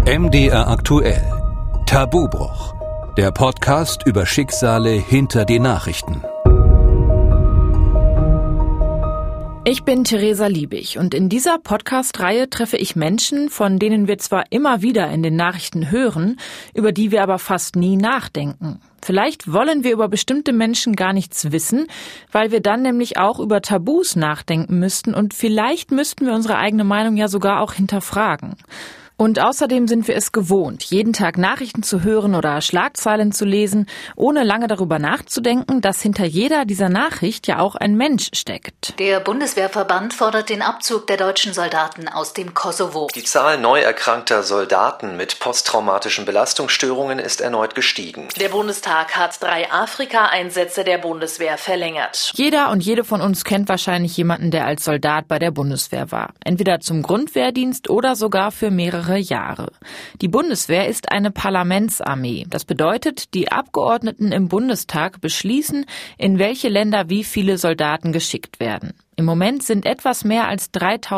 MDR aktuell. Tabubruch. Der Podcast über Schicksale hinter die Nachrichten. Ich bin Theresa Liebig und in dieser Podcast-Reihe treffe ich Menschen, von denen wir zwar immer wieder in den Nachrichten hören, über die wir aber fast nie nachdenken. Vielleicht wollen wir über bestimmte Menschen gar nichts wissen, weil wir dann nämlich auch über Tabus nachdenken müssten und vielleicht müssten wir unsere eigene Meinung ja sogar auch hinterfragen. Und außerdem sind wir es gewohnt, jeden Tag Nachrichten zu hören oder Schlagzeilen zu lesen, ohne lange darüber nachzudenken, dass hinter jeder dieser Nachricht ja auch ein Mensch steckt. Der Bundeswehrverband fordert den Abzug der deutschen Soldaten aus dem Kosovo. Die Zahl neu erkrankter Soldaten mit posttraumatischen Belastungsstörungen ist erneut gestiegen. Der Bundestag hat 3 Afrika-Einsätze der Bundeswehr verlängert. Jeder und jede von uns kennt wahrscheinlich jemanden, der als Soldat bei der Bundeswehr war. Entweder zum Grundwehrdienst oder sogar für mehrere Jahre. Die Bundeswehr ist eine Parlamentsarmee. Das bedeutet, die Abgeordneten im Bundestag beschließen, in welche Länder wie viele Soldaten geschickt werden. Im Moment sind etwas mehr als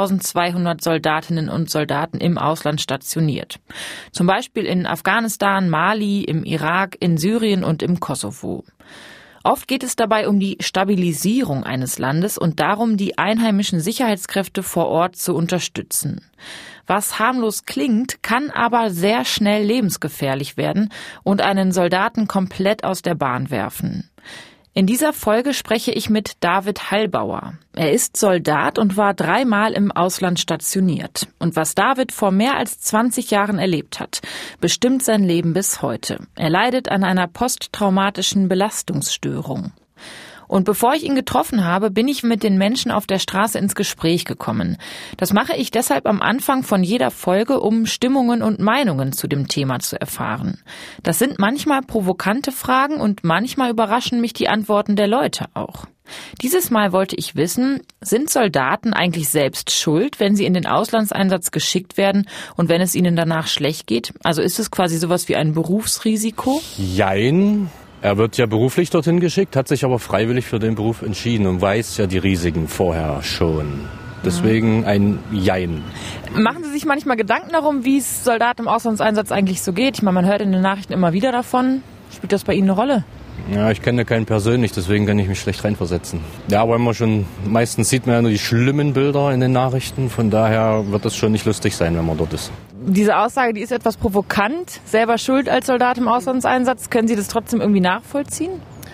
3.200 Soldatinnen und Soldaten im Ausland stationiert. Zum Beispiel in Afghanistan, Mali, im Irak, in Syrien und im Kosovo. Oft geht es dabei um die Stabilisierung eines Landes und darum, die einheimischen Sicherheitskräfte vor Ort zu unterstützen. Was harmlos klingt, kann aber sehr schnell lebensgefährlich werden und einen Soldaten komplett aus der Bahn werfen. In dieser Folge spreche ich mit David Hallbauer. Er ist Soldat und war 3-mal im Ausland stationiert. Und was David vor mehr als 20 Jahren erlebt hat, bestimmt sein Leben bis heute. Er leidet an einer posttraumatischen Belastungsstörung. Und bevor ich ihn getroffen habe, bin ich mit den Menschen auf der Straße ins Gespräch gekommen. Das mache ich deshalb am Anfang von jeder Folge, um Stimmungen und Meinungen zu dem Thema zu erfahren. Das sind manchmal provokante Fragen und manchmal überraschen mich die Antworten der Leute auch. Dieses Mal wollte ich wissen, sind Soldaten eigentlich selbst schuld, wenn sie in den Auslandseinsatz geschickt werden und wenn es ihnen danach schlecht geht? Also ist es quasi sowas wie ein Berufsrisiko? Jein. Er wird ja beruflich dorthin geschickt, hat sich aber freiwillig für den Beruf entschieden und weiß ja die Risiken vorher schon. Deswegen ein Jein. Machen Sie sich manchmal Gedanken darum, wie es Soldaten im Auslandseinsatz eigentlich so geht? Ich meine, man hört in den Nachrichten immer wieder davon. Spielt das bei Ihnen eine Rolle? Ja, ich kenne keinen persönlich, deswegen kann ich mich schlecht reinversetzen. Ja, aber meistens sieht man ja nur die schlimmen Bilder in den Nachrichten. Von daher wird es schon nicht lustig sein, wenn man dort ist. Diese Aussage, die ist etwas provokant. Selber schuld als Soldat im Auslandseinsatz. Können Sie das trotzdem irgendwie nachvollziehen?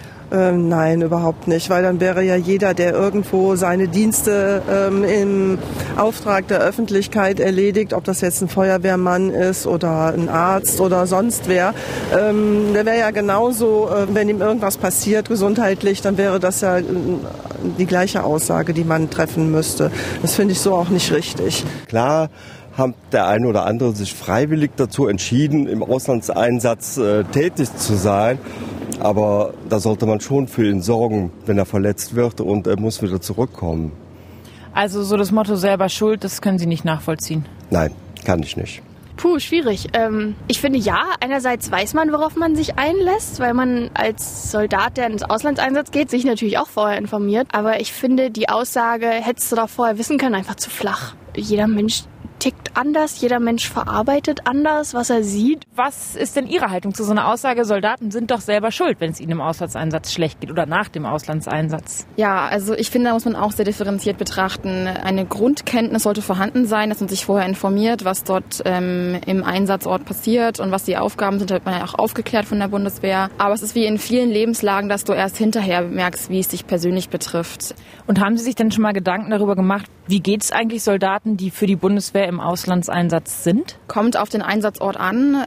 Nein, überhaupt nicht, weil dann wäre ja jeder, der irgendwo seine Dienste im Auftrag der Öffentlichkeit erledigt, ob das jetzt ein Feuerwehrmann ist oder ein Arzt oder sonst wer, der wäre ja genauso, wenn ihm irgendwas passiert gesundheitlich, dann wäre das ja die gleiche Aussage, die man treffen müsste. Das finde ich so auch nicht richtig. Klar hat der eine oder andere sich freiwillig dazu entschieden, im Auslandseinsatz tätig zu sein. Aber da sollte man schon für ihn sorgen, wenn er verletzt wird und er muss wieder zurückkommen. Also so das Motto selber schuld, das können Sie nicht nachvollziehen? Nein, kann ich nicht. Puh, schwierig. Ich finde ja, einerseits weiß man, worauf man sich einlässt, weil man als Soldat, der ins Auslandseinsatz geht, sich natürlich auch vorher informiert. Aber ich finde die Aussage, hättest du doch vorher wissen können, einfach zu flach. Jeder Mensch tickt anders, jeder Mensch verarbeitet anders, was er sieht. Was ist denn Ihre Haltung zu so einer Aussage, Soldaten sind doch selber schuld, wenn es ihnen im Auslandseinsatz schlecht geht oder nach dem Auslandseinsatz? Ja, also ich finde, da muss man auch sehr differenziert betrachten. Eine Grundkenntnis sollte vorhanden sein, dass man sich vorher informiert, was dort im Einsatzort passiert und was die Aufgaben sind. Da wird man ja auch aufgeklärt von der Bundeswehr. Aber es ist wie in vielen Lebenslagen, dass du erst hinterher merkst, wie es dich persönlich betrifft. Und haben Sie sich denn schon mal Gedanken darüber gemacht, wie geht es eigentlich Soldaten, die für die Bundeswehr im Auslandseinsatz sind? Kommt auf den Einsatzort an,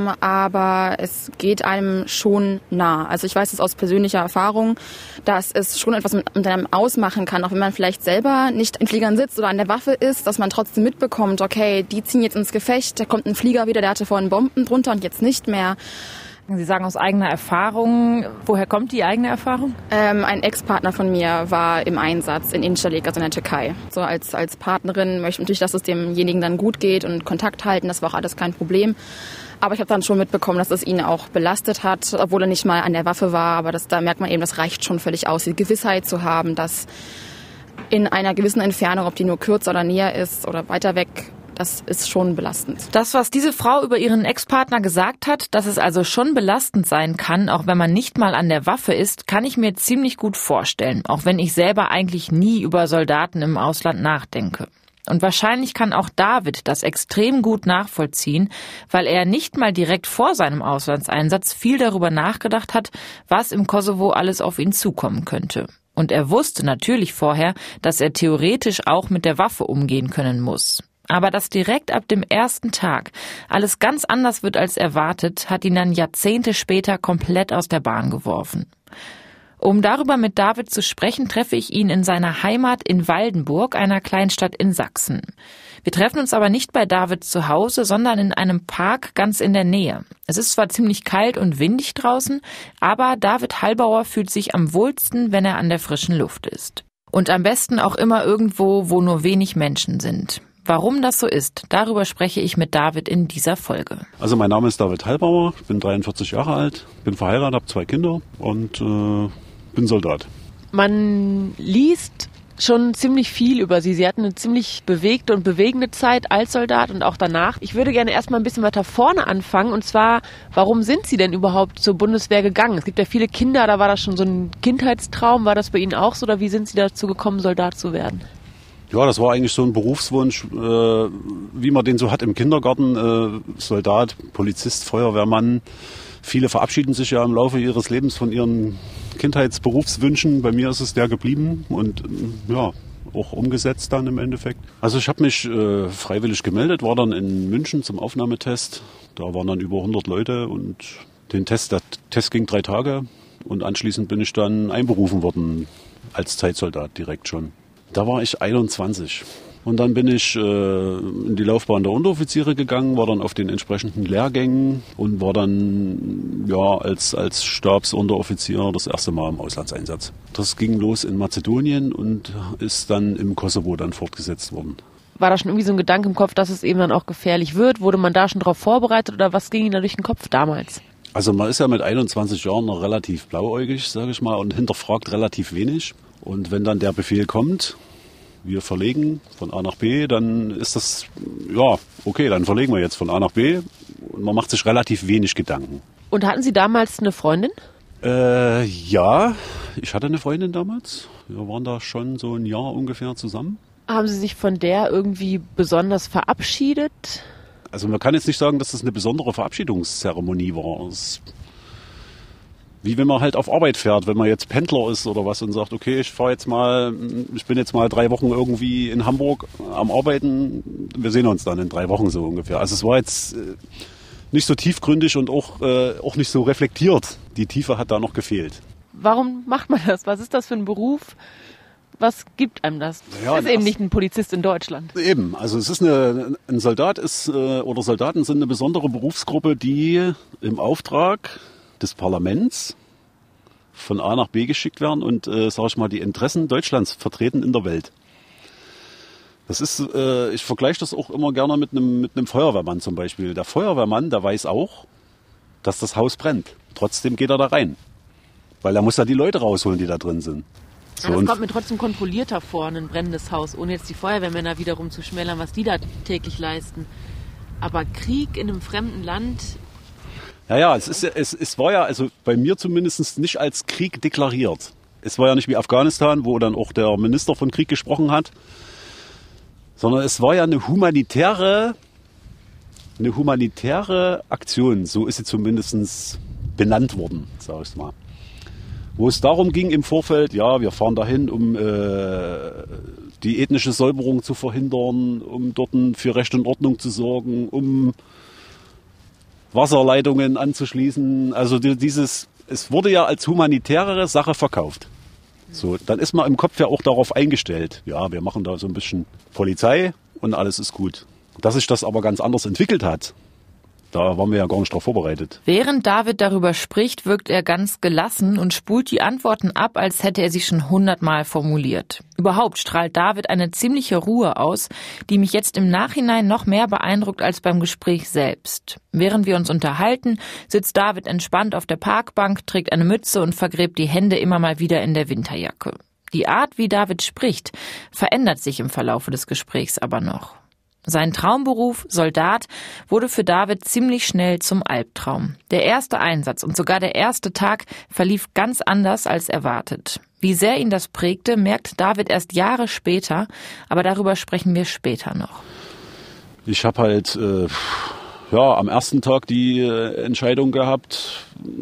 aber es geht einem schon nah. Also ich weiß es aus persönlicher Erfahrung, dass es schon etwas mit einem ausmachen kann, auch wenn man vielleicht selber nicht in Fliegern sitzt oder an der Waffe ist, dass man trotzdem mitbekommt, okay, die ziehen jetzt ins Gefecht, da kommt ein Flieger wieder, der hatte vorhin Bomben drunter und jetzt nicht mehr. Sie sagen aus eigener Erfahrung. Woher kommt die eigene Erfahrung? Ein Ex-Partner von mir war im Einsatz in Incirlik, also in der Türkei. So als Partnerin möchte ich natürlich, dass es demjenigen dann gut geht und Kontakt halten. Das war auch alles kein Problem. Aber ich habe dann schon mitbekommen, dass es ihn auch belastet hat, obwohl er nicht mal an der Waffe war. Aber da merkt man eben, das reicht schon völlig aus, die Gewissheit zu haben, dass in einer gewissen Entfernung, ob die nur kürzer oder näher ist oder weiter weg, Das ist schon belastend. Das, was diese Frau über ihren Ex-Partner gesagt hat, dass es also schon belastend sein kann, auch wenn man nicht mal an der Waffe ist, kann ich mir ziemlich gut vorstellen, auch wenn ich selber eigentlich nie über Soldaten im Ausland nachdenke. Und wahrscheinlich kann auch David das extrem gut nachvollziehen, weil er nicht mal direkt vor seinem Auslandseinsatz viel darüber nachgedacht hat, was im Kosovo alles auf ihn zukommen könnte. Und er wusste natürlich vorher, dass er theoretisch auch mit der Waffe umgehen können muss. Aber dass direkt ab dem ersten Tag alles ganz anders wird als erwartet, hat ihn dann Jahrzehnte später komplett aus der Bahn geworfen. Um darüber mit David zu sprechen, treffe ich ihn in seiner Heimat in Waldenburg, einer Kleinstadt in Sachsen. Wir treffen uns aber nicht bei David zu Hause, sondern in einem Park ganz in der Nähe. Es ist zwar ziemlich kalt und windig draußen, aber David Hallbauer fühlt sich am wohlsten, wenn er an der frischen Luft ist. Und am besten auch immer irgendwo, wo nur wenig Menschen sind. Warum das so ist, darüber spreche ich mit David in dieser Folge. Also mein Name ist David Hallbauer, ich bin 43 Jahre alt, bin verheiratet, habe 2 Kinder und bin Soldat. Man liest schon ziemlich viel über Sie. Sie hatten eine ziemlich bewegte und bewegende Zeit als Soldat und auch danach. Ich würde gerne erstmal ein bisschen weiter vorne anfangen, und zwar, warum sind Sie denn überhaupt zur Bundeswehr gegangen? Es gibt ja viele Kinder, da war das schon so ein Kindheitstraum. War das bei Ihnen auch so, oder wie sind Sie dazu gekommen, Soldat zu werden? Ja, das war eigentlich so ein Berufswunsch, wie man den so hat im Kindergarten. Soldat, Polizist, Feuerwehrmann. Viele verabschieden sich ja im Laufe ihres Lebens von ihren Kindheitsberufswünschen. Bei mir ist es der geblieben und ja, auch umgesetzt dann im Endeffekt. Also ich habe mich freiwillig gemeldet, war dann in München zum Aufnahmetest. Da waren dann über 100 Leute und der Test ging 3 Tage und anschließend bin ich dann einberufen worden als Zeitsoldat direkt schon. Da war ich 21. Und dann bin ich in die Laufbahn der Unteroffiziere gegangen, war dann auf den entsprechenden Lehrgängen und war dann ja als Stabsunteroffizier das erste Mal im Auslandseinsatz. Das ging los in Mazedonien und ist dann im Kosovo dann fortgesetzt worden. War da schon irgendwie so ein Gedanke im Kopf, dass es eben dann auch gefährlich wird? Wurde man da schon darauf vorbereitet oder was ging Ihnen da durch den Kopf damals? Also man ist ja mit 21 Jahren noch relativ blauäugig, sage ich mal, und hinterfragt relativ wenig. Und wenn dann der Befehl kommt, wir verlegen von A nach B, dann ist das, ja, okay, dann verlegen wir jetzt von A nach B. Und man macht sich relativ wenig Gedanken. Und hatten Sie damals eine Freundin? Ja, ich hatte eine Freundin damals. Wir waren da schon so ein Jahr ungefähr zusammen. Haben Sie sich von der irgendwie besonders verabschiedet? Also man kann jetzt nicht sagen, dass das eine besondere Verabschiedungszeremonie war. Wie wenn man halt auf Arbeit fährt, wenn man jetzt Pendler ist oder was und sagt, okay, ich bin jetzt mal 3 Wochen irgendwie in Hamburg am Arbeiten, wir sehen uns dann in 3 Wochen so ungefähr. Also es war jetzt nicht so tiefgründig und auch nicht so reflektiert. Die Tiefe hat da noch gefehlt. Warum macht man das? Was ist das für ein Beruf? Was gibt einem das? Ja, ist eben nicht ein Polizist in Deutschland. Eben, also es ist ein Soldat oder Soldaten sind eine besondere Berufsgruppe, die im Auftrag des Parlaments von A nach B geschickt werden und, sage ich mal, die Interessen Deutschlands vertreten in der Welt. Das ist, ich vergleiche das auch immer gerne mit einem Feuerwehrmann zum Beispiel. Der Feuerwehrmann, der weiß auch, dass das Haus brennt. Trotzdem geht er da rein. Weil er muss ja die Leute rausholen, die da drin sind. So, das kommt mir trotzdem kontrollierter vor, ein brennendes Haus, ohne jetzt die Feuerwehrmänner wiederum zu schmälern, was die da täglich leisten. Aber Krieg in einem fremden Land... Ja, es war ja, also bei mir zumindest nicht als Krieg deklariert. Es war ja nicht wie Afghanistan, wo dann auch der Minister von Krieg gesprochen hat, sondern es war ja eine humanitäre Aktion, so ist sie zumindest benannt worden, sag ich mal. Wo es darum ging im Vorfeld, ja, wir fahren dahin, um die ethnische Säuberung zu verhindern, um dort für Recht und Ordnung zu sorgen, um Wasserleitungen anzuschließen. Also es wurde ja als humanitäre Sache verkauft. So, dann ist man im Kopf ja auch darauf eingestellt. Ja, wir machen da so ein bisschen Polizei und alles ist gut. Dass sich das aber ganz anders entwickelt hat, da waren wir ja gar nicht darauf vorbereitet. Während David darüber spricht, wirkt er ganz gelassen und spult die Antworten ab, als hätte er sie schon 100-mal formuliert. Überhaupt strahlt David eine ziemliche Ruhe aus, die mich jetzt im Nachhinein noch mehr beeindruckt als beim Gespräch selbst. Während wir uns unterhalten, sitzt David entspannt auf der Parkbank, trägt eine Mütze und vergräbt die Hände immer mal wieder in der Winterjacke. Die Art, wie David spricht, verändert sich im Verlaufe des Gesprächs aber noch. Sein Traumberuf, Soldat, wurde für David ziemlich schnell zum Albtraum. Der erste Einsatz und sogar der erste Tag verlief ganz anders als erwartet. Wie sehr ihn das prägte, merkt David erst Jahre später, aber darüber sprechen wir später noch. Ich habe halt am ersten Tag die Entscheidung gehabt.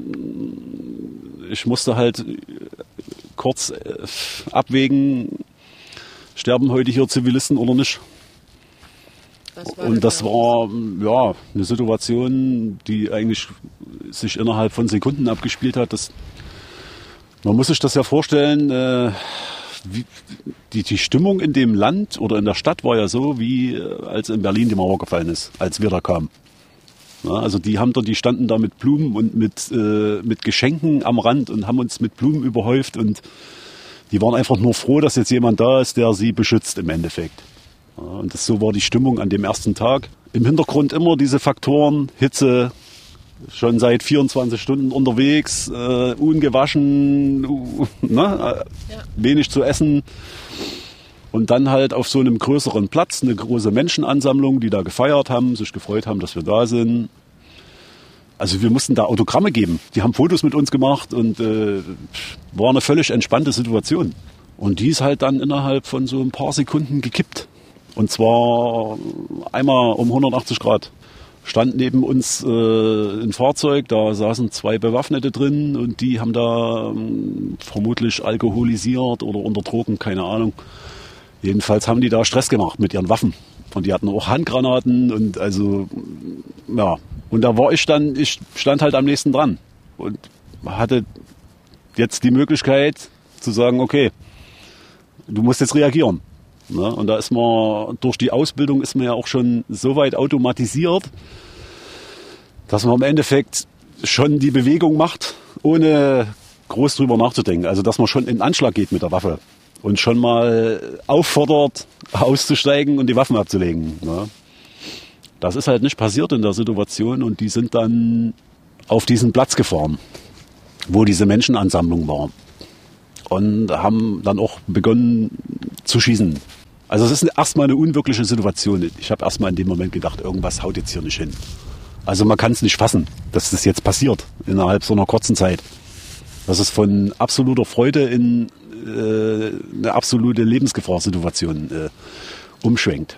Ich musste halt kurz abwägen, sterben heute hier Zivilisten oder nicht. Und das war eine Situation, die eigentlich sich innerhalb von Sekunden abgespielt hat. Man muss sich das ja vorstellen, die Stimmung in dem Land oder in der Stadt war ja so, wie als in Berlin die Mauer gefallen ist, als wir da kamen. Ja, also die standen da mit Blumen und mit Geschenken am Rand und haben uns mit Blumen überhäuft und die waren einfach nur froh, dass jetzt jemand da ist, der sie beschützt im Endeffekt. Ja, und so war die Stimmung an dem ersten Tag. Im Hintergrund immer diese Faktoren, Hitze, schon seit 24 Stunden unterwegs, ungewaschen, wenig zu essen. Und dann halt auf so einem größeren Platz eine große Menschenansammlung, die da gefeiert haben, sich gefreut haben, dass wir da sind. Also wir mussten da Autogramme geben. Die haben Fotos mit uns gemacht und war eine völlig entspannte Situation. Und die ist halt dann innerhalb von so ein paar Sekunden gekippt. Und zwar einmal um 180 Grad. Stand neben uns ein Fahrzeug, da saßen 2 Bewaffnete drin und die haben da vermutlich alkoholisiert oder unter Drogen, keine Ahnung. Jedenfalls haben die da Stress gemacht mit ihren Waffen. Und die hatten auch Handgranaten und also, ja. Und da war ich stand halt am nächsten dran und hatte jetzt die Möglichkeit zu sagen, okay, du musst jetzt reagieren. Ne? Und da ist man, durch die Ausbildung ist man ja auch schon so weit automatisiert, dass man im Endeffekt schon die Bewegung macht, ohne groß drüber nachzudenken. Also dass man schon in Anschlag geht mit der Waffe und schon mal auffordert, auszusteigen und die Waffen abzulegen. Ne? Das ist halt nicht passiert in der Situation und die sind dann auf diesen Platz gefahren, wo diese Menschenansammlung war. Und haben dann auch begonnen zu schießen. Also es ist erstmal eine unwirkliche Situation. Ich habe erstmal in dem Moment gedacht, irgendwas haut jetzt hier nicht hin. Also man kann es nicht fassen, dass das jetzt passiert innerhalb so einer kurzen Zeit. Dass es von absoluter Freude in eine absolute Lebensgefahrsituation umschwenkt.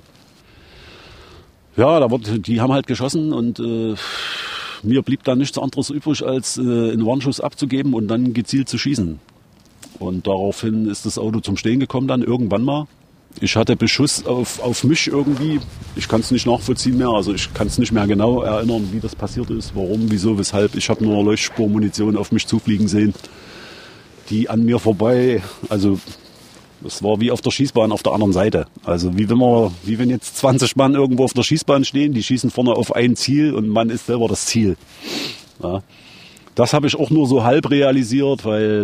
Ja, die haben halt geschossen und mir blieb da nichts anderes übrig, als einen Warnschuss abzugeben und dann gezielt zu schießen. Und daraufhin ist das Auto zum Stehen gekommen dann irgendwann mal. Ich hatte Beschuss auf mich irgendwie. Ich kann es nicht nachvollziehen mehr. Also ich kann es nicht mehr genau erinnern, wie das passiert ist, warum, wieso, weshalb. Ich habe nur Leuchtspurmunition auf mich zufliegen sehen, die an mir vorbei. Also es war wie auf der Schießbahn auf der anderen Seite. Also wie wenn jetzt 20 Mann irgendwo auf der Schießbahn stehen, die schießen vorne auf ein Ziel und man ist selber das Ziel. Ja. Das habe ich auch nur so halb realisiert, weil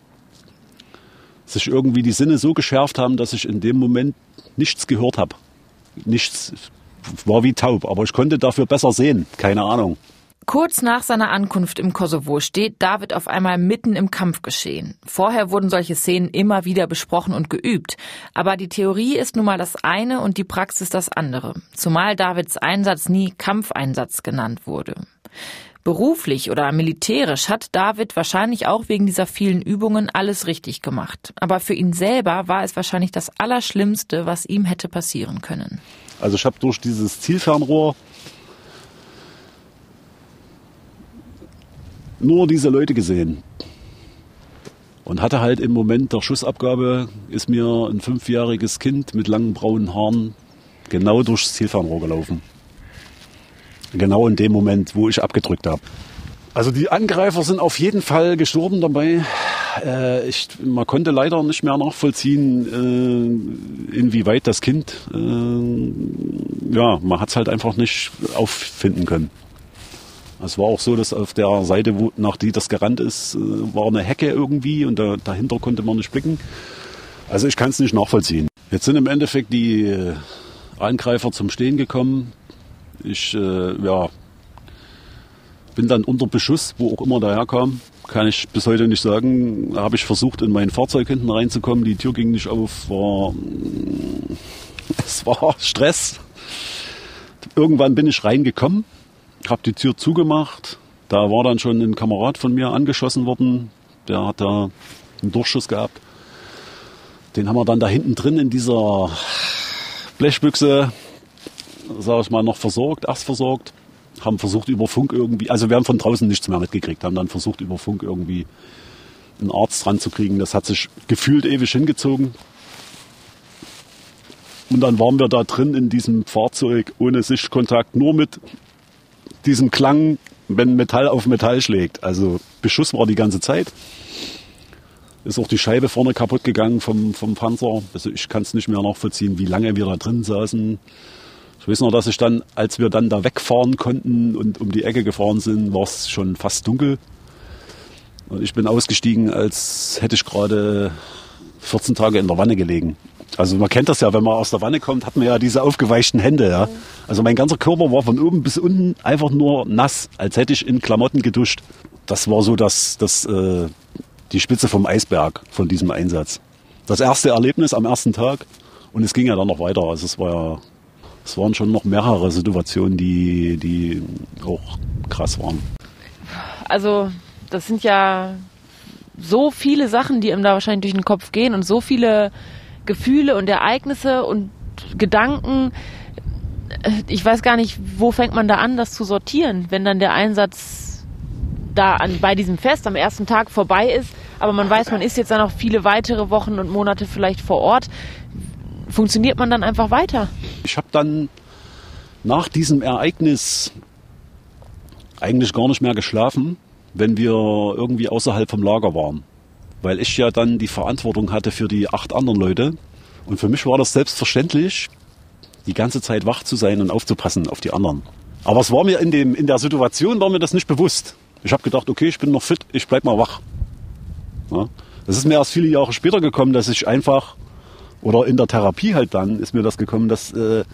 sich irgendwie die Sinne so geschärft haben, dass ich in dem Moment nichts gehört habe. Nichts, war wie taub, aber ich konnte dafür besser sehen, keine Ahnung. Kurz nach seiner Ankunft im Kosovo steht David auf einmal mitten im Kampfgeschehen. Vorher wurden solche Szenen immer wieder besprochen und geübt. Aber die Theorie ist nun mal das eine und die Praxis das andere. Zumal Davids Einsatz nie Kampfeinsatz genannt wurde. Beruflich oder militärisch hat David wahrscheinlich auch wegen dieser vielen Übungen alles richtig gemacht. Aber für ihn selber war es wahrscheinlich das Allerschlimmste, was ihm hätte passieren können. Also ich habe durch dieses Zielfernrohr nur diese Leute gesehen. Und hatte halt im Moment der Schussabgabe, ist mir ein 5-jähriges Kind mit langen braunen Haaren genau durchs Zielfernrohr gelaufen. Genau in dem Moment, wo ich abgedrückt habe. Also die Angreifer sind auf jeden Fall gestorben dabei. Man konnte leider nicht mehr nachvollziehen, inwieweit das Kind, man hat es halt einfach nicht auffinden können. Es war auch so, dass auf der Seite, nach die das gerannt ist, war eine Hecke irgendwie und dahinter konnte man nicht blicken. Also ich kann es nicht nachvollziehen. Jetzt sind im Endeffekt die Angreifer zum Stehen gekommen. Ich bin dann unter Beschuss, wo auch immer der herkam. Kann ich bis heute nicht sagen. Habe ich versucht, in mein Fahrzeug hinten reinzukommen. Die Tür ging nicht auf. Es war Stress. irgendwann bin ich reingekommen, habe die Tür zugemacht. Da war dann schon ein Kamerad von mir angeschossen worden. Der hat da einen Durchschuss gehabt. Den haben wir dann da hinten drin in dieser Blechbüchse, sag ich mal, noch versorgt, erst versorgt. Haben versucht über Funk irgendwie, also wir haben von draußen nichts mehr mitgekriegt, haben dann versucht über Funk irgendwie einen Arzt ranzukriegen. Das hat sich gefühlt ewig hingezogen. Und dann waren wir da drin in diesem Fahrzeug ohne Sichtkontakt, nur mit diesem Klang, wenn Metall auf Metall schlägt. Also Beschuss war die ganze Zeit. Ist auch die Scheibe vorne kaputt gegangen vom Panzer. Also ich kann es nicht mehr nachvollziehen, wie lange wir da drin saßen. Ich weiß noch, dass ich dann, als wir dann da wegfahren konnten und um die Ecke gefahren sind, war es schon fast dunkel. Und ich bin ausgestiegen, als hätte ich gerade 14 Tage in der Wanne gelegen. Also man kennt das ja, wenn man aus der Wanne kommt, hat man ja diese aufgeweichten Hände. Ja. Also mein ganzer Körper war von oben bis unten einfach nur nass, als hätte ich in Klamotten geduscht. Das war so die Spitze vom Eisberg von diesem Einsatz. Das erste Erlebnis am ersten Tag und es ging ja dann noch weiter. Also es waren schon noch mehrere Situationen, die auch krass waren. Also das sind ja so viele Sachen, die einem da wahrscheinlich durch den Kopf gehen und so viele Gefühle und Ereignisse und Gedanken. Ich weiß gar nicht, wo fängt man da an, das zu sortieren, wenn dann der Einsatz bei diesem Fest am ersten Tag vorbei ist, aber man weiß, man ist jetzt dann noch viele weitere Wochen und Monate vielleicht vor Ort. Funktioniert man dann einfach weiter? Ich habe dann nach diesem Ereignis eigentlich gar nicht mehr geschlafen, wenn wir irgendwie außerhalb vom Lager waren. Weil ich ja dann die Verantwortung hatte für die 8 anderen Leute. Und für mich war das selbstverständlich, die ganze Zeit wach zu sein und aufzupassen auf die anderen. Aber es war mir in der Situation war mir das nicht bewusst. Ich habe gedacht, okay, ich bin noch fit, ich bleib mal wach. Ja? Das ist mir erst viele Jahre später gekommen, dass ich einfach, oder in der Therapie halt dann, ist mir das gekommen, dass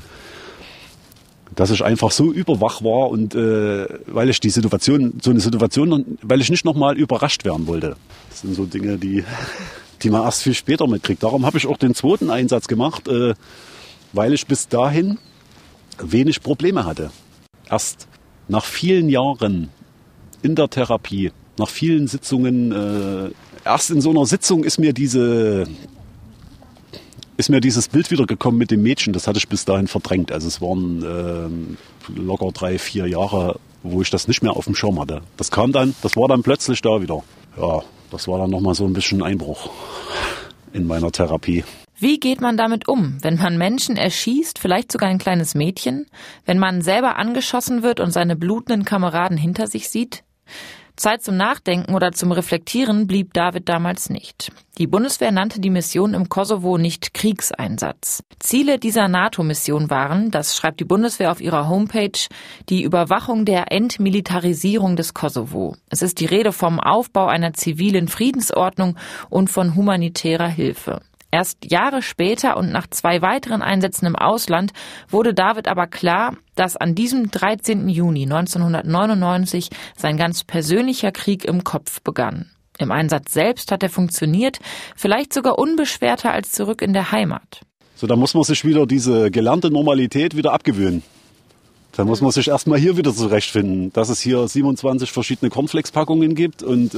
ich einfach so überwach war und weil ich weil ich nicht nochmal überrascht werden wollte. Das sind so Dinge, die man erst viel später mitkriegt. Darum habe ich auch den zweiten Einsatz gemacht, weil ich bis dahin wenig Probleme hatte. Erst nach vielen Jahren in der Therapie, nach vielen Sitzungen, erst in so einer Sitzung ist mir dieses Bild wieder gekommen mit dem Mädchen. Das hatte ich bis dahin verdrängt. Also es waren locker 3-4 Jahre, wo ich das nicht mehr auf dem Schirm hatte. Das war dann plötzlich da wieder. Ja, das war dann nochmal so ein bisschen Einbruch in meiner Therapie. Wie geht man damit um, wenn man Menschen erschießt, vielleicht sogar ein kleines Mädchen, wenn man selber angeschossen wird und seine blutenden Kameraden hinter sich sieht? Zeit zum Nachdenken oder zum Reflektieren blieb David damals nicht. Die Bundeswehr nannte die Mission im Kosovo nicht Kriegseinsatz. Ziele dieser NATO-Mission waren, das schreibt die Bundeswehr auf ihrer Homepage, die Überwachung der Entmilitarisierung des Kosovo. Es ist die Rede vom Aufbau einer zivilen Friedensordnung und von humanitärer Hilfe. Erst Jahre später und nach 2 weiteren Einsätzen im Ausland wurde David aber klar, dass an diesem 13. Juni 1999 sein ganz persönlicher Krieg im Kopf begann. Im Einsatz selbst hat er funktioniert, vielleicht sogar unbeschwerter als zurück in der Heimat. So, da muss man sich wieder diese gelernte Normalität wieder abgewöhnen. Da muss man sich erstmal hier wieder zurechtfinden, dass es hier 27 verschiedene Cornflakes-Packungen gibt und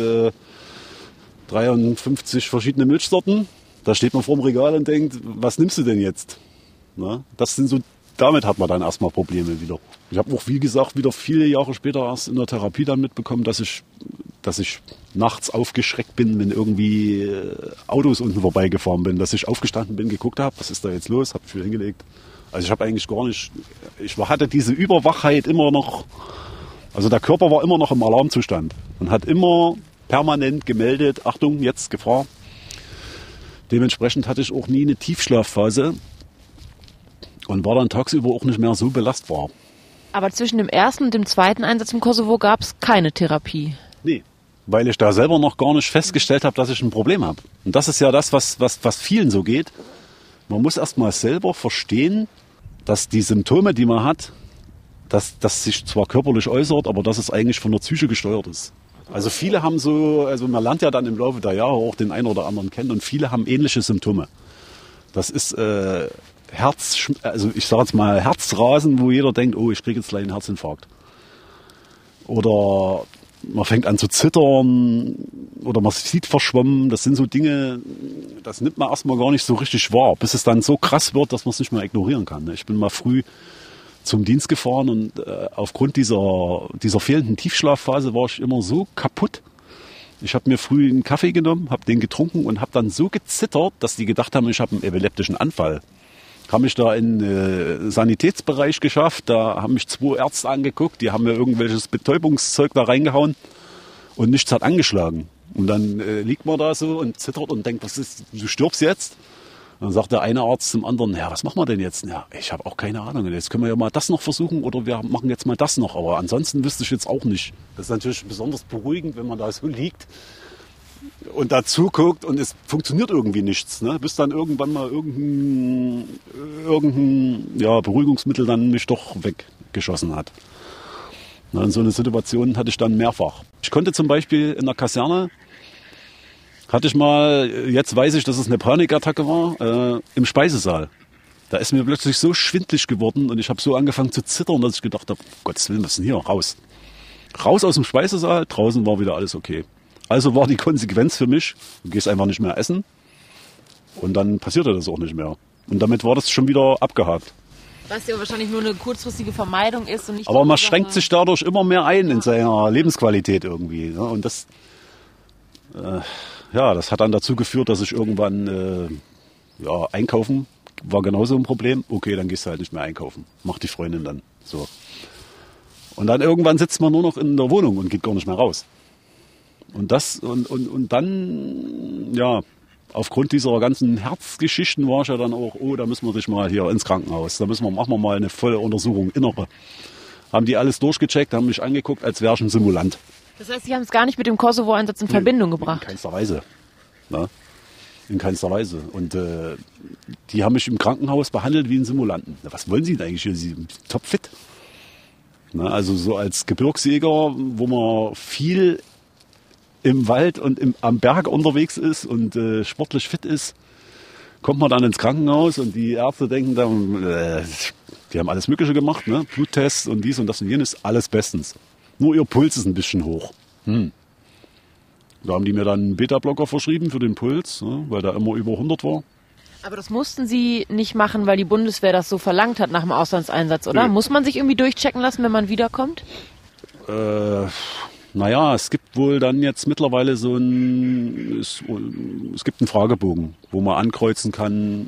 53 verschiedene Milchsorten. Da steht man vor dem Regal und denkt, was nimmst du denn jetzt? Na, damit hat man dann erstmal Probleme wieder. Ich habe auch, wie gesagt, wieder viele Jahre später erst in der Therapie dann mitbekommen, dass ich nachts aufgeschreckt bin, wenn irgendwie Autos unten vorbeigefahren bin, dass ich aufgestanden bin, geguckt habe, was ist da jetzt los, habe viel hingelegt. Also ich habe eigentlich gar nicht, hatte diese Überwachheit immer noch, also der Körper war immer noch im Alarmzustand und hat immer permanent gemeldet, Achtung, jetzt Gefahr. Dementsprechend hatte ich auch nie eine Tiefschlafphase und war dann tagsüber auch nicht mehr so belastbar. Aber zwischen dem ersten und dem zweiten Einsatz im Kosovo gab es keine Therapie? Nee, weil ich da selber noch gar nicht festgestellt habe, dass ich ein Problem habe. Und das ist ja das, was vielen so geht. Man muss erst mal selber verstehen, dass die Symptome, die man hat, dass das sich zwar körperlich äußert, aber dass es eigentlich von der Psyche gesteuert ist. Also viele haben man lernt ja dann im Laufe der Jahre auch den einen oder anderen kennen und viele haben ähnliche Symptome. Das ist also ich sage jetzt mal Herzrasen, wo jeder denkt, oh, ich kriege jetzt gleich einen Herzinfarkt. Oder man fängt an zu zittern oder man sieht verschwommen. Das sind so Dinge, das nimmt man erstmal gar nicht so richtig wahr, bis es dann so krass wird, dass man es nicht mehr ignorieren kann. Ich bin mal früh zum Dienst gefahren und aufgrund dieser fehlenden Tiefschlafphase war ich immer so kaputt. Ich habe mir früh einen Kaffee genommen, habe den getrunken und habe dann so gezittert, dass die gedacht haben, ich habe einen epileptischen Anfall. Habe mich da in den Sanitätsbereich geschafft, da haben mich 2 Ärzte angeguckt, die haben mir irgendwelches Betäubungszeug da reingehauen und nichts hat angeschlagen. Und dann liegt man da so und zittert und denkt, was ist, du stirbst jetzt? Und dann sagt der eine Arzt zum anderen, ja, was machen wir denn jetzt? Ja, ich habe auch keine Ahnung, jetzt können wir ja mal das noch versuchen oder wir machen jetzt mal das noch, aber ansonsten wüsste ich jetzt auch nicht. Das ist natürlich besonders beruhigend, wenn man da so liegt und dazu guckt und es funktioniert irgendwie nichts, ne? Bis dann irgendwann mal irgendein Beruhigungsmittel dann mich doch weggeschossen hat. Na, und so eine Situation hatte ich dann mehrfach. Ich konnte zum Beispiel in der Kaserne, hatte ich mal, jetzt weiß ich, dass es eine Panikattacke war, im Speisesaal. Da ist mir plötzlich so schwindlig geworden und ich habe so angefangen zu zittern, dass ich gedacht habe, Gottes Willen, was ist denn hier? Raus. Raus aus dem Speisesaal, draußen war wieder alles okay. Also war die Konsequenz für mich, du gehst einfach nicht mehr essen und dann passierte das auch nicht mehr. Und damit war das schon wieder abgehakt. Was ja wahrscheinlich nur eine kurzfristige Vermeidung ist. Und nicht aber man schränkt sich dadurch immer mehr ein in seiner Lebensqualität irgendwie. Ne? Und das hat dann dazu geführt, dass ich irgendwann einkaufen war genauso ein Problem. Okay, dann gehst du halt nicht mehr einkaufen. Macht die Freundin dann. So. Und dann irgendwann sitzt man nur noch in der Wohnung und geht gar nicht mehr raus. Und dann, ja, aufgrund dieser ganzen Herzgeschichten war ich ja dann auch, da müssen wir dich mal hier ins Krankenhaus. Da machen wir mal eine volle Untersuchung, innere. Haben die alles durchgecheckt, haben mich angeguckt, als wäre ich ein Simulant. Das heißt, Sie haben es gar nicht mit dem Kosovo-Einsatz in Verbindung gebracht? In keinster Weise. Na? In keinster Weise. Und die haben mich im Krankenhaus behandelt wie einen Simulanten. Na, was wollen Sie denn eigentlich hier? Sie sind topfit. Na, also so als Gebirgsjäger, wo man viel im Wald und am Berg unterwegs ist und sportlich fit ist, kommt man dann ins Krankenhaus und die Ärzte denken dann, die haben alles Mögliche gemacht, ne? Bluttests und dies und das und jenes, alles bestens. Nur ihr Puls ist ein bisschen hoch. Da haben die mir dann einen Beta-Blocker verschrieben für den Puls, ne? Weil der immer über 100 war. Aber das mussten Sie nicht machen, weil die Bundeswehr das so verlangt hat nach dem Auslandseinsatz, oder? Nee. Muss man sich irgendwie durchchecken lassen, wenn man wiederkommt? Naja, es gibt wohl dann jetzt mittlerweile es gibt einen Fragebogen, wo man ankreuzen kann,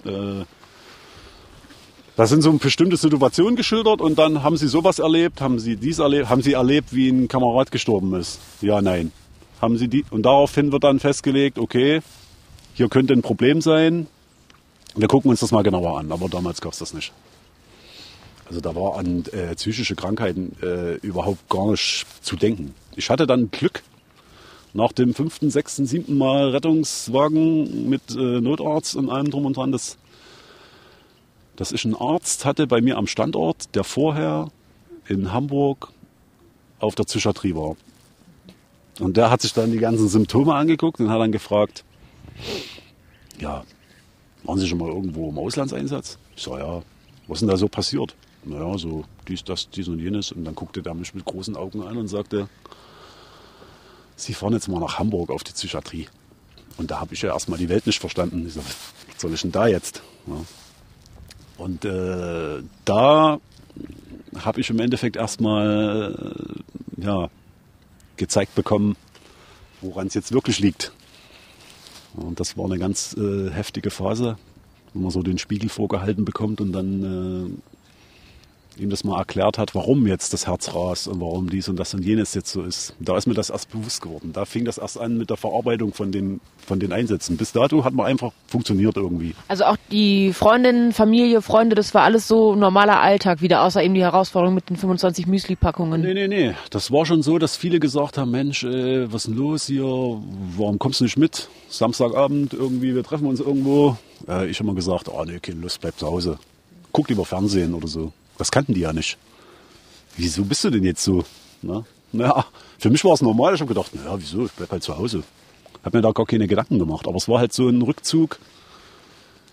da sind so bestimmte Situationen geschildert und dann haben Sie sowas erlebt, haben Sie dies erlebt, haben Sie erlebt, wie ein Kamerad gestorben ist? Ja, nein. Haben Sie die? Und daraufhin wird dann festgelegt, okay, hier könnte ein Problem sein, wir gucken uns das mal genauer an, aber damals gab es das nicht. Also da war an psychische Krankheiten überhaupt gar nicht zu denken. Ich hatte dann Glück, nach dem 5., 6., 7. Mal Rettungswagen mit Notarzt und allem drum und dran, dass ich einen Arzt hatte bei mir am Standort, der vorher in Hamburg auf der Psychiatrie war. Und der hat sich dann die ganzen Symptome angeguckt und hat dann gefragt, ja, waren Sie schon mal irgendwo im Auslandseinsatz? Ich sage, ja, was ist denn da so passiert? Naja, so dies und jenes. Und dann guckte der mich mit großen Augen an und sagte, Sie fahren jetzt mal nach Hamburg auf die Psychiatrie. Und da habe ich ja erstmal die Welt nicht verstanden. Ich sage, was soll ich denn da jetzt? Ja. Und da habe ich im Endeffekt erstmal gezeigt bekommen, woran es jetzt wirklich liegt. Und das war eine ganz heftige Phase, wo man so den Spiegel vorgehalten bekommt und dann ihm das mal erklärt hat, warum jetzt das Herz rast und warum dies und das und jenes jetzt so ist. Da ist mir das erst bewusst geworden. Da fing das erst an mit der Verarbeitung von den Einsätzen. Bis dato hat man einfach funktioniert irgendwie. Also auch die Freundin, Familie, Freunde, das war alles so normaler Alltag wieder, außer eben die Herausforderung mit den 25 Müsli-Packungen. Nee. Das war schon so, dass viele gesagt haben, Mensch, was ist denn los hier? Warum kommst du nicht mit? Samstagabend irgendwie, wir treffen uns irgendwo. Ich habe mal gesagt, nee, keine Lust, bleib zu Hause. Guck lieber Fernsehen oder so. Das kannten die ja nicht. Wieso bist du denn jetzt so? Na, für mich war es normal. Ich habe gedacht, wieso? Ich bleib halt zu Hause. Habe mir da gar keine Gedanken gemacht. Aber es war halt so ein Rückzug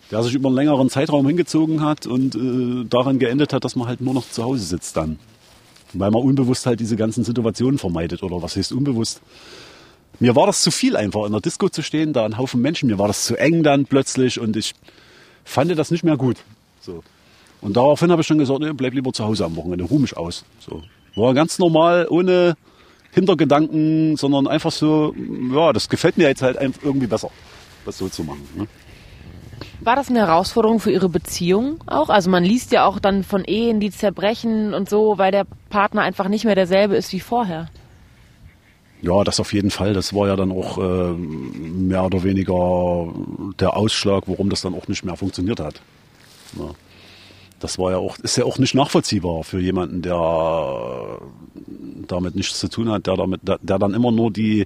der sich über einen längeren Zeitraum hingezogen hat und daran geendet hat, dass man halt nur noch zu Hause sitzt dann. Weil man unbewusst halt diese ganzen Situationen vermeidet. Oder was heißt unbewusst? Mir war das zu viel einfach, in der Disco zu stehen, da ein Haufen Menschen. Mir war das zu eng dann plötzlich und ich fand das nicht mehr gut. So. Und daraufhin habe ich schon gesagt, nee, bleib lieber zu Hause am Wochenende, ruh mich aus. So. War ganz normal, ohne Hintergedanken, sondern einfach so, ja, das gefällt mir jetzt halt irgendwie besser, das so zu machen. Ne? War das eine Herausforderung für Ihre Beziehung auch? Also man liest ja auch dann von Ehen, die zerbrechen und so, weil der Partner einfach nicht mehr derselbe ist wie vorher. Ja, das auf jeden Fall. Das war ja dann auch mehr oder weniger der Ausschlag, warum das dann auch nicht mehr funktioniert hat. Ja. Das war ja auch, ist ja auch nicht nachvollziehbar für jemanden, der damit nichts zu tun hat, der dann immer nur die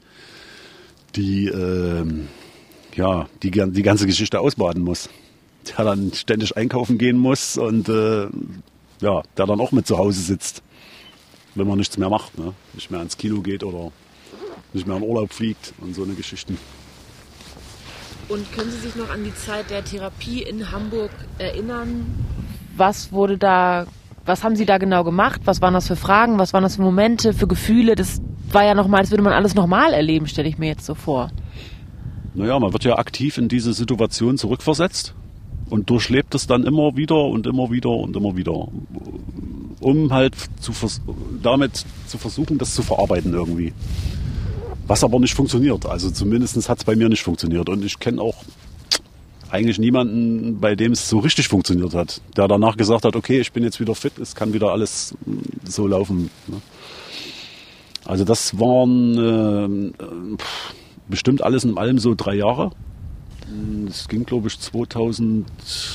ganze Geschichte ausbaden muss. Der dann ständig einkaufen gehen muss und der dann auch mit zu Hause sitzt, wenn man nichts mehr macht, ne? Nicht mehr ans Kino geht oder nicht mehr in Urlaub fliegt und so eine Geschichten. Und können Sie sich noch an die Zeit der Therapie in Hamburg erinnern? Was haben Sie da genau gemacht? Was waren das für Fragen? Was waren das für Momente, für Gefühle? Das war ja nochmal, als würde man alles nochmal erleben, stelle ich mir jetzt so vor. Naja, man wird ja aktiv in diese Situation zurückversetzt und durchlebt es dann immer wieder und immer wieder und immer wieder, um halt damit zu versuchen, das zu verarbeiten irgendwie. Was aber nicht funktioniert. Also zumindest hat es bei mir nicht funktioniert. Und ich kenne auch eigentlich niemanden, bei dem es so richtig funktioniert hat, der danach gesagt hat, okay, ich bin jetzt wieder fit, es kann wieder alles so laufen. Also das waren bestimmt alles in allem so 3 Jahre. Es ging, glaube ich, 2003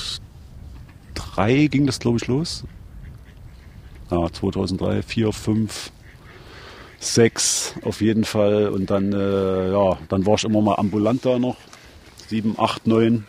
ging das, glaube ich, los. Ja, 2003, 4, 5, 6 auf jeden Fall. Und dann, dann war ich immer mal ambulant da noch. 7, 8, 9.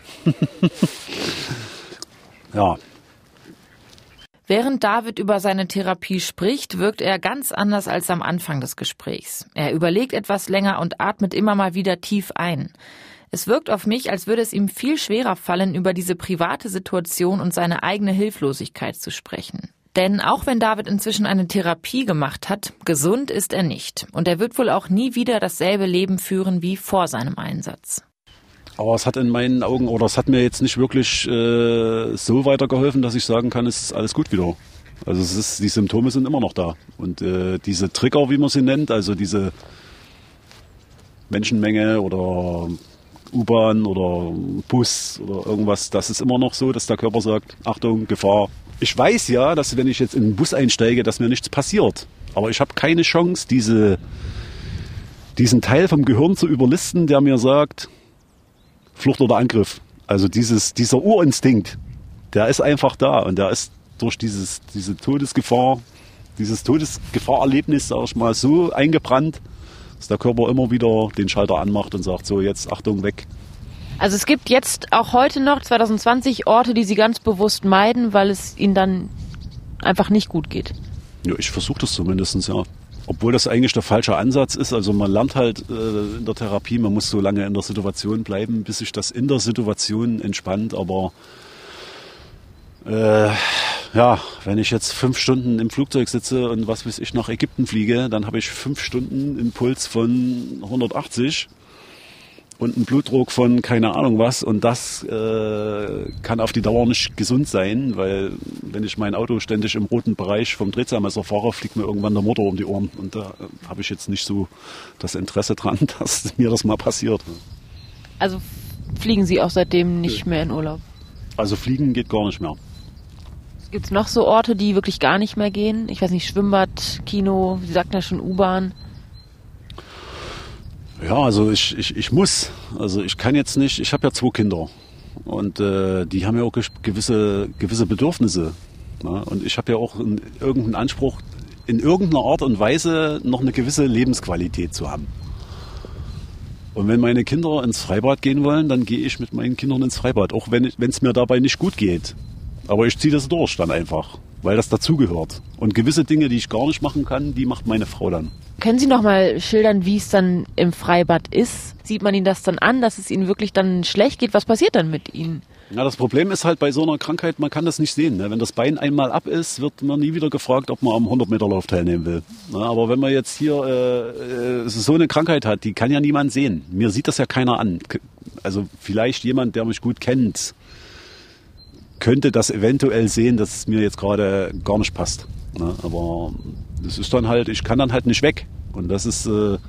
Ja. Während David über seine Therapie spricht, wirkt er ganz anders als am Anfang des Gesprächs. Er überlegt etwas länger und atmet immer mal wieder tief ein. Es wirkt auf mich, als würde es ihm viel schwerer fallen, über diese private Situation und seine eigene Hilflosigkeit zu sprechen. Denn auch wenn David inzwischen eine Therapie gemacht hat, gesund ist er nicht. Und er wird wohl auch nie wieder dasselbe Leben führen wie vor seinem Einsatz. Aber es hat in meinen Augen, oder es hat mir jetzt nicht wirklich so weitergeholfen, dass ich sagen kann, es ist alles gut wieder. Also die Symptome sind immer noch da. Und diese Trigger, wie man sie nennt, also diese Menschenmenge oder U-Bahn oder Bus oder irgendwas, das ist immer noch so, dass der Körper sagt, Achtung, Gefahr. Ich weiß ja, dass wenn ich jetzt in den Bus einsteige, dass mir nichts passiert. Aber ich habe keine Chance, diesen Teil vom Gehirn zu überlisten, der mir sagt, Flucht oder Angriff. Also dieser Urinstinkt, der ist einfach da und der ist durch diese Todesgefahr, dieses Todesgefahrerlebnis, sag ich mal, so eingebrannt, dass der Körper immer wieder den Schalter anmacht und sagt, so jetzt Achtung, weg. Also es gibt jetzt auch heute noch, 2020, Orte, die Sie ganz bewusst meiden, weil es Ihnen dann einfach nicht gut geht. Ja, ich versuche das zumindest, ja. Obwohl das eigentlich der falsche Ansatz ist. Also man lernt halt in der Therapie, man muss so lange in der Situation bleiben, bis sich das in der Situation entspannt. Aber wenn ich jetzt 5 Stunden im Flugzeug sitze und was weiß ich nach Ägypten fliege, dann habe ich 5 Stunden einen Puls von 180 und einen Blutdruck von keine Ahnung was. Und das kann auf die Dauer nicht gesund sein, weil wenn ich mein Auto ständig im roten Bereich vom Drehzahlmesser fahre, fliegt mir irgendwann der Motor um die Ohren. Und da habe ich jetzt nicht so das Interesse dran, dass mir das mal passiert. Also fliegen Sie auch seitdem nicht mehr in Urlaub? Also fliegen geht gar nicht mehr. Gibt es noch so Orte, die wirklich gar nicht mehr gehen? Ich weiß nicht, Schwimmbad, Kino, Sie sagten ja schon U-Bahn. Ja, also ich muss. Also ich kann jetzt nicht, ich habe ja 2 Kinder. Und die haben ja auch gewisse Bedürfnisse. Ne? Und ich habe ja auch irgendeinen Anspruch, in irgendeiner Art und Weise noch eine gewisse Lebensqualität zu haben. Und wenn meine Kinder ins Freibad gehen wollen, dann gehe ich mit meinen Kindern ins Freibad. Auch wenn es mir dabei nicht gut geht. Aber ich ziehe das durch dann einfach, weil das dazugehört. Und gewisse Dinge, die ich gar nicht machen kann, die macht meine Frau dann. Können Sie noch mal schildern, wie es dann im Freibad ist? Sieht man Ihnen das dann an, dass es Ihnen wirklich dann schlecht geht? Was passiert dann mit Ihnen? Ja, das Problem ist halt bei so einer Krankheit, man kann das nicht sehen. Ne? Wenn das Bein einmal ab ist, wird man nie wieder gefragt, ob man am 100-Meter-Lauf teilnehmen will. Na, aber wenn man jetzt hier so eine Krankheit hat, die kann ja niemand sehen. Mir sieht das ja keiner an. Also vielleicht jemand, der mich gut kennt, könnte das eventuell sehen, dass es mir jetzt gerade gar nicht passt. Na, aber das ist dann halt, ich kann dann halt nicht weg. Und das ist,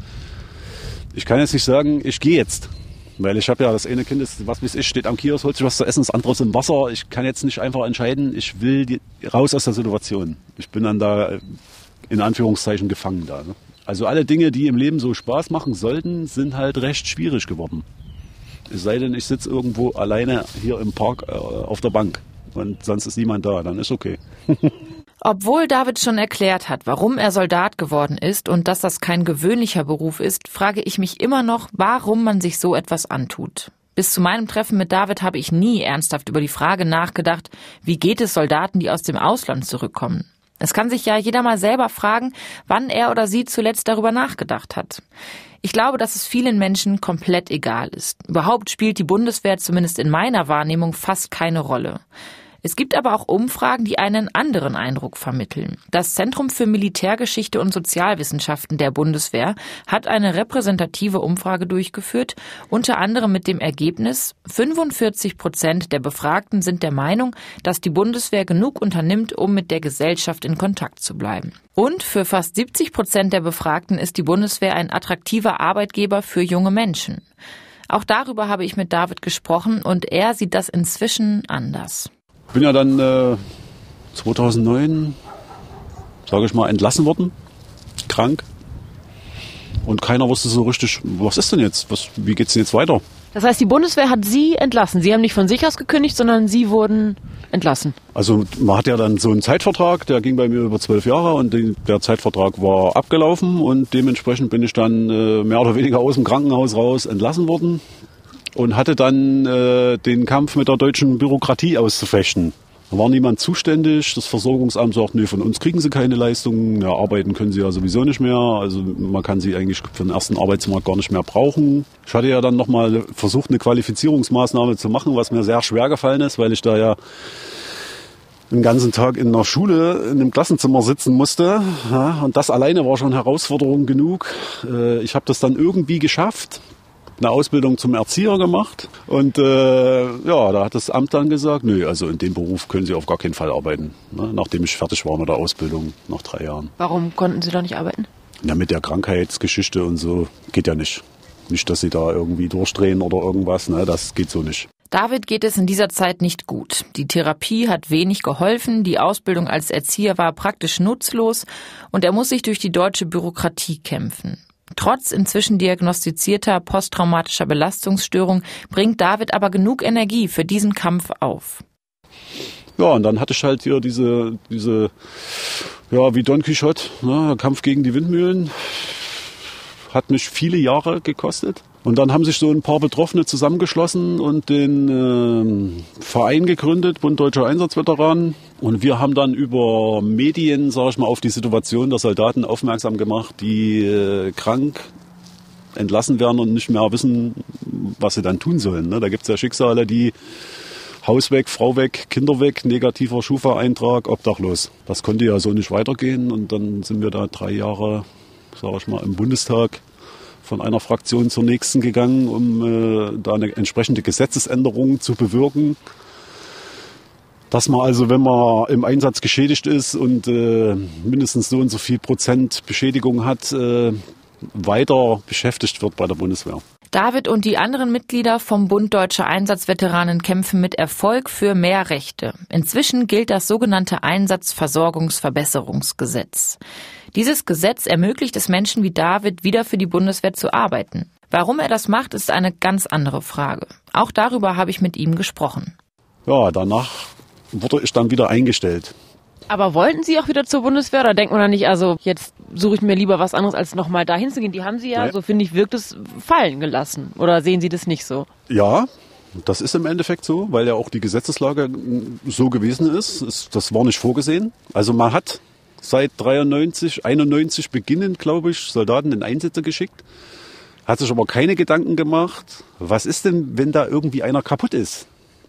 ich kann jetzt nicht sagen, ich gehe jetzt. Weil ich habe ja, das eine Kind ist, was weiß ich, steht am Kiosk, holt sich was zu essen, das andere ist im Wasser. Ich kann jetzt nicht einfach entscheiden, ich will raus aus der Situation. Ich bin dann da in Anführungszeichen gefangen da. Ne? Also alle Dinge, die im Leben so Spaß machen sollten, sind halt recht schwierig geworden. Es sei denn, ich sitze irgendwo alleine hier im Park auf der Bank und sonst ist niemand da, dann ist okay. Obwohl David schon erklärt hat, warum er Soldat geworden ist und dass das kein gewöhnlicher Beruf ist, frage ich mich immer noch, warum man sich so etwas antut. Bis zu meinem Treffen mit David habe ich nie ernsthaft über die Frage nachgedacht, wie geht es Soldaten, die aus dem Ausland zurückkommen. Es kann sich ja jeder mal selber fragen, wann er oder sie zuletzt darüber nachgedacht hat. Ich glaube, dass es vielen Menschen komplett egal ist. Überhaupt spielt die Bundeswehr zumindest in meiner Wahrnehmung fast keine Rolle. Es gibt aber auch Umfragen, die einen anderen Eindruck vermitteln. Das Zentrum für Militärgeschichte und Sozialwissenschaften der Bundeswehr hat eine repräsentative Umfrage durchgeführt, unter anderem mit dem Ergebnis, 45% der Befragten sind der Meinung, dass die Bundeswehr genug unternimmt, um mit der Gesellschaft in Kontakt zu bleiben. Und für fast 70% der Befragten ist die Bundeswehr ein attraktiver Arbeitgeber für junge Menschen. Auch darüber habe ich mit David gesprochen und er sieht das inzwischen anders. Ich bin ja dann 2009, sage ich mal, entlassen worden, krank. Und keiner wusste so richtig, was ist denn jetzt, wie geht's denn jetzt weiter? Das heißt, die Bundeswehr hat Sie entlassen. Sie haben nicht von sich aus gekündigt, sondern Sie wurden entlassen. Also man hat ja dann so einen Zeitvertrag, der ging bei mir über 12 Jahre und der Zeitvertrag war abgelaufen und dementsprechend bin ich dann mehr oder weniger aus dem Krankenhaus raus entlassen worden. Und hatte dann den Kampf mit der deutschen Bürokratie auszufechten. Da war niemand zuständig. Das Versorgungsamt sagt, nee, von uns kriegen Sie keine Leistungen. Ja, arbeiten können Sie ja sowieso nicht mehr. Also man kann Sie eigentlich für den ersten Arbeitsmarkt gar nicht mehr brauchen. Ich hatte ja dann nochmal versucht, eine Qualifizierungsmaßnahme zu machen, was mir sehr schwer gefallen ist, weil ich da ja den ganzen Tag in einer Schule, in einem Klassenzimmer sitzen musste. Ja, und das alleine war schon Herausforderung genug. Ich habe das dann irgendwie geschafft. Eine Ausbildung zum Erzieher gemacht und da hat das Amt dann gesagt, nö, also in dem Beruf können Sie auf gar keinen Fall arbeiten, ne, nachdem ich fertig war mit der Ausbildung nach 3 Jahren. Warum konnten Sie da nicht arbeiten? Ja, mit der Krankheitsgeschichte und so geht ja nicht. Nicht, dass Sie da irgendwie durchdrehen oder irgendwas, ne, das geht so nicht. David geht es in dieser Zeit nicht gut. Die Therapie hat wenig geholfen, die Ausbildung als Erzieher war praktisch nutzlos und er muss sich durch die deutsche Bürokratie kämpfen. Trotz inzwischen diagnostizierter posttraumatischer Belastungsstörung bringt David aber genug Energie für diesen Kampf auf. Ja, und dann hatte ich halt hier diese wie Don Quixote, ne, der Kampf gegen die Windmühlen. Hat mich viele Jahre gekostet. Und dann haben sich so ein paar Betroffene zusammengeschlossen und den Verein gegründet, Bund Deutscher Einsatzveteranen. Und wir haben dann über Medien, sage ich mal, auf die Situation der Soldaten aufmerksam gemacht, die krank entlassen werden und nicht mehr wissen, was sie dann tun sollen. Ne? Da gibt es ja Schicksale, die Haus weg, Frau weg, Kinder weg, negativer Schufa-Eintrag, obdachlos. Das konnte ja so nicht weitergehen. Und dann sind wir da 3 Jahre, sage ich mal, im Bundestag von einer Fraktion zur nächsten gegangen, um da eine entsprechende Gesetzesänderung zu bewirken. Dass man also, wenn man im Einsatz geschädigt ist und mindestens so und so viel Prozent Beschädigung hat, weiter beschäftigt wird bei der Bundeswehr. David und die anderen Mitglieder vom Bund Deutscher Einsatzveteranen kämpfen mit Erfolg für mehr Rechte. Inzwischen gilt das sogenannte Einsatzversorgungsverbesserungsgesetz. Dieses Gesetz ermöglicht es Menschen wie David, wieder für die Bundeswehr zu arbeiten. Warum er das macht, ist eine ganz andere Frage. Auch darüber habe ich mit ihm gesprochen. Ja, danach wurde ich dann wieder eingestellt. Aber wollten Sie auch wieder zur Bundeswehr oder denkt man dann nicht, also jetzt suche ich mir lieber was anderes, als nochmal dahin zu gehen? Die haben Sie ja, so finde ich, wirkt es fallen gelassen. Oder sehen Sie das nicht so? Ja, das ist im Endeffekt so, weil ja auch die Gesetzeslage so gewesen ist. Das war nicht vorgesehen. Also man hat seit 91 beginnend, glaube ich, Soldaten in Einsätze geschickt. Hat sich aber keine Gedanken gemacht, was ist denn, wenn da irgendwie einer kaputt ist?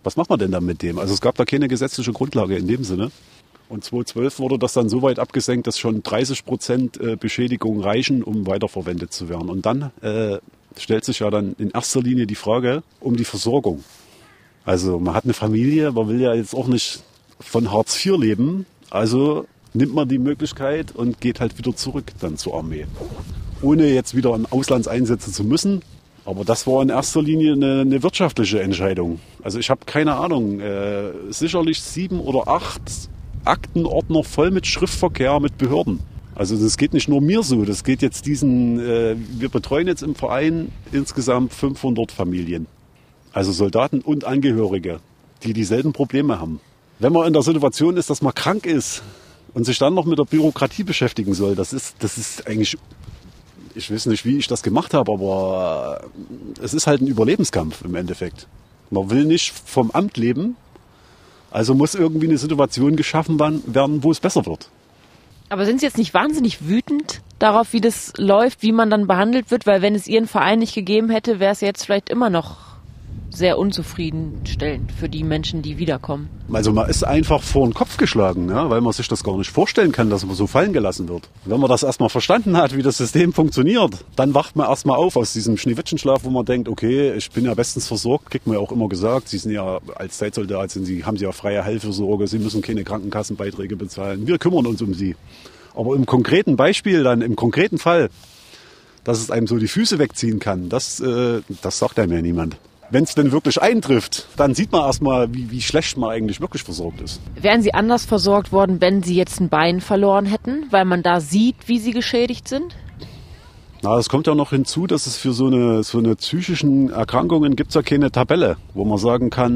Was macht man denn dann mit dem? Also es gab da keine gesetzliche Grundlage in dem Sinne. Und 2012 wurde das dann so weit abgesenkt, dass schon 30% Beschädigung reichen, um weiterverwendet zu werden. Und dann stellt sich ja dann in erster Linie die Frage um die Versorgung. Also man hat eine Familie, man will ja jetzt auch nicht von Hartz IV leben. Also nimmt man die Möglichkeit und geht halt wieder zurück dann zur Armee. Ohne jetzt wieder in Auslandseinsätze zu müssen. Aber das war in erster Linie eine wirtschaftliche Entscheidung. Also ich habe keine Ahnung, sicherlich 7 oder 8 Aktenordner voll mit Schriftverkehr mit Behörden. Also das geht nicht nur mir so, das geht jetzt wir betreuen jetzt im Verein insgesamt 500 Familien. Also Soldaten und Angehörige, die dieselben Probleme haben. Wenn man in der Situation ist, dass man krank ist und sich dann noch mit der Bürokratie beschäftigen soll, das ist eigentlich... Ich weiß nicht, wie ich das gemacht habe, aber es ist halt ein Überlebenskampf im Endeffekt. Man will nicht vom Amt leben, also muss irgendwie eine Situation geschaffen werden, wo es besser wird. Aber sind Sie jetzt nicht wahnsinnig wütend darauf, wie das läuft, wie man dann behandelt wird? Weil wenn es Ihren Verein nicht gegeben hätte, wäre es jetzt vielleicht immer noch sehr unzufriedenstellend für die Menschen, die wiederkommen. Also man ist einfach vor den Kopf geschlagen, ja, weil man sich das gar nicht vorstellen kann, dass man so fallen gelassen wird. Wenn man das erstmal verstanden hat, wie das System funktioniert, dann wacht man erstmal auf aus diesem Schneewittchenschlaf, wo man denkt, okay, ich bin ja bestens versorgt, kriegt man ja auch immer gesagt, Sie sind ja als Zeitsoldat, haben Sie ja freie Heilfürsorge, Sie müssen keine Krankenkassenbeiträge bezahlen, wir kümmern uns um Sie. Aber im konkreten Beispiel, dann im konkreten Fall, dass es einem so die Füße wegziehen kann, das sagt einem ja niemand. Wenn es denn wirklich eintrifft, dann sieht man erstmal, wie schlecht man eigentlich wirklich versorgt ist. Wären Sie anders versorgt worden, wenn Sie jetzt ein Bein verloren hätten, weil man da sieht, wie Sie geschädigt sind? Na, es kommt ja noch hinzu, dass es für so eine psychischen Erkrankungen gibt es ja keine Tabelle, wo man sagen kann,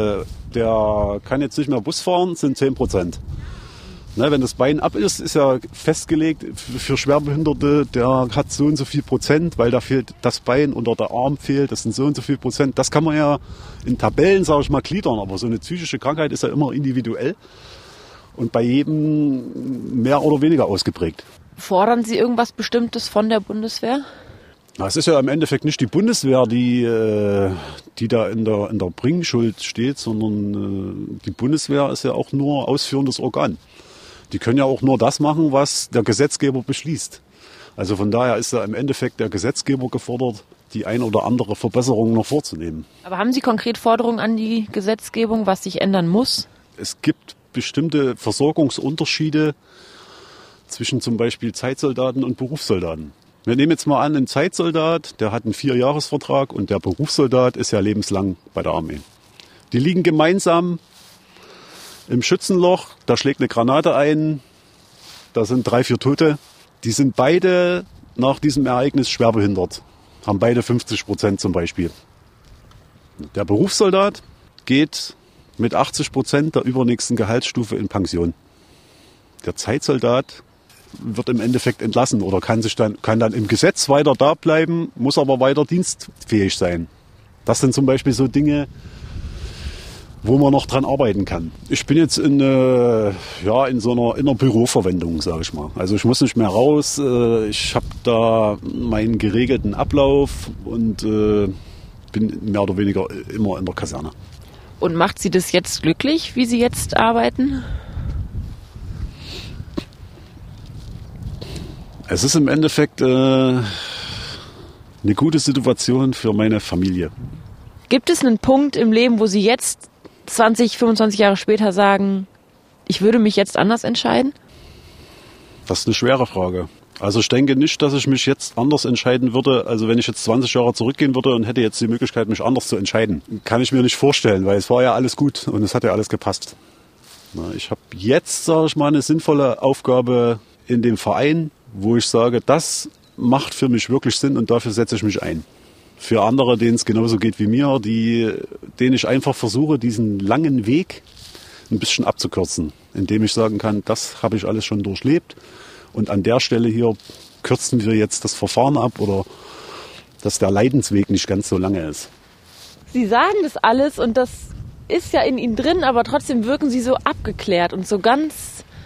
der kann jetzt nicht mehr Bus fahren, sind 10%. Ne, wenn das Bein ab ist ja festgelegt für Schwerbehinderte, der hat so und so viel Prozent, weil da fehlt das Bein oder der Arm fehlt, das sind so und so viel Prozent. Das kann man ja in Tabellen, sage ich mal, gliedern, aber so eine psychische Krankheit ist ja immer individuell und bei jedem mehr oder weniger ausgeprägt. Fordern Sie irgendwas Bestimmtes von der Bundeswehr? Na, es ist ja im Endeffekt nicht die Bundeswehr, die da in der Bringschuld steht, sondern die Bundeswehr ist ja auch nur ausführendes Organ. Die können ja auch nur das machen, was der Gesetzgeber beschließt. Also von daher ist da im Endeffekt der Gesetzgeber gefordert, die ein oder andere Verbesserung noch vorzunehmen. Aber haben Sie konkret Forderungen an die Gesetzgebung, was sich ändern muss? Es gibt bestimmte Versorgungsunterschiede zwischen zum Beispiel Zeitsoldaten und Berufssoldaten. Wir nehmen jetzt mal an, ein Zeitsoldat, der hat einen 4-Jahres-Vertrag und der Berufssoldat ist ja lebenslang bei der Armee. Die liegen gemeinsam im Schützenloch, da schlägt eine Granate ein, da sind 3, 4 Tote. Die sind beide nach diesem Ereignis schwerbehindert, haben beide 50% zum Beispiel. Der Berufssoldat geht mit 80% der übernächsten Gehaltsstufe in Pension. Der Zeitsoldat wird im Endeffekt entlassen oder kann dann im Gesetz weiter da bleiben, muss aber weiter dienstfähig sein. Das sind zum Beispiel so Dinge, wo man noch dran arbeiten kann. Ich bin jetzt in einer Büroverwendung, sage ich mal. Also ich muss nicht mehr raus, ich habe da meinen geregelten Ablauf und bin mehr oder weniger immer in der Kaserne. Und macht Sie das jetzt glücklich, wie Sie jetzt arbeiten? Es ist im Endeffekt eine gute Situation für meine Familie. Gibt es einen Punkt im Leben, wo Sie jetzt 20, 25 Jahre später sagen, ich würde mich jetzt anders entscheiden? Das ist eine schwere Frage. Also ich denke nicht, dass ich mich jetzt anders entscheiden würde. Also wenn ich jetzt 20 Jahre zurückgehen würde und hätte jetzt die Möglichkeit, mich anders zu entscheiden, kann ich mir nicht vorstellen, weil es war ja alles gut und es hat ja alles gepasst. Ich habe jetzt, sage ich mal, eine sinnvolle Aufgabe in dem Verein, wo ich sage, das macht für mich wirklich Sinn und dafür setze ich mich ein. Für andere, denen es genauso geht wie mir, denen ich einfach versuche, diesen langen Weg ein bisschen abzukürzen, indem ich sagen kann, das habe ich alles schon durchlebt und an der Stelle hier kürzen wir jetzt das Verfahren ab oder dass der Leidensweg nicht ganz so lange ist. Sie sagen das alles und das ist ja in Ihnen drin, aber trotzdem wirken Sie so abgeklärt und so ganz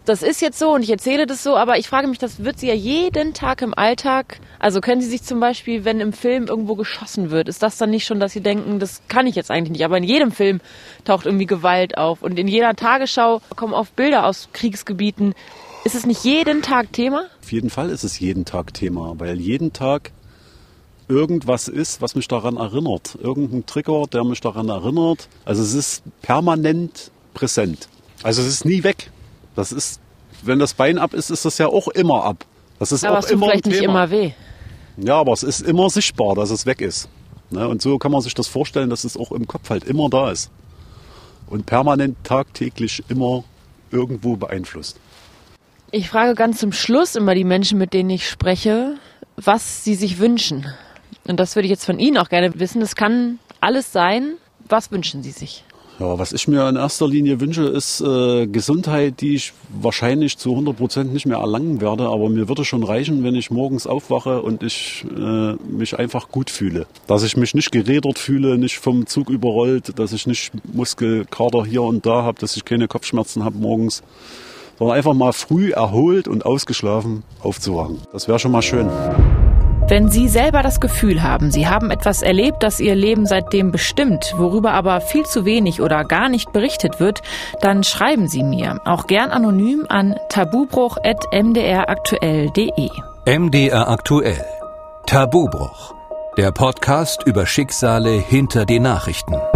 das ist jetzt so und ich erzähle das so, aber ich frage mich, das wird sie ja jeden Tag im Alltag, also können Sie sich zum Beispiel, wenn im Film irgendwo geschossen wird, ist das dann nicht schon, dass Sie denken, das kann ich jetzt eigentlich nicht, aber in jedem Film taucht irgendwie Gewalt auf und in jeder Tagesschau kommen oft Bilder aus Kriegsgebieten. Ist es nicht jeden Tag Thema? Auf jeden Fall ist es jeden Tag Thema, weil jeden Tag irgendwas ist, was mich daran erinnert. Irgendein Trigger, der mich daran erinnert. Also es ist permanent präsent. Also es ist nie weg. Das ist, wenn das Bein ab ist, ist das ja auch immer ab. Das ist aber auch immer vielleicht nicht immer weh. Ja, aber es ist immer sichtbar, dass es weg ist. Ne? Und so kann man sich das vorstellen, dass es auch im Kopf halt immer da ist. Und permanent, tagtäglich immer irgendwo beeinflusst. Ich frage ganz zum Schluss immer die Menschen, mit denen ich spreche, was sie sich wünschen. Und das würde ich jetzt von Ihnen auch gerne wissen. Das kann alles sein. Was wünschen Sie sich? Ja, was ich mir in erster Linie wünsche, ist Gesundheit, die ich wahrscheinlich zu 100% nicht mehr erlangen werde. Aber mir würde schon reichen, wenn ich morgens aufwache und ich mich einfach gut fühle. Dass ich mich nicht gerädert fühle, nicht vom Zug überrollt, dass ich nicht Muskelkater hier und da habe, dass ich keine Kopfschmerzen habe morgens. Sondern einfach mal früh erholt und ausgeschlafen aufzuwachen. Das wäre schon mal schön. Wenn Sie selber das Gefühl haben, Sie haben etwas erlebt, das Ihr Leben seitdem bestimmt, worüber aber viel zu wenig oder gar nicht berichtet wird, dann schreiben Sie mir, auch gern anonym an tabubruch@mdraktuell.de. MDR aktuell. Tabubruch. Der Podcast über Schicksale hinter die Nachrichten.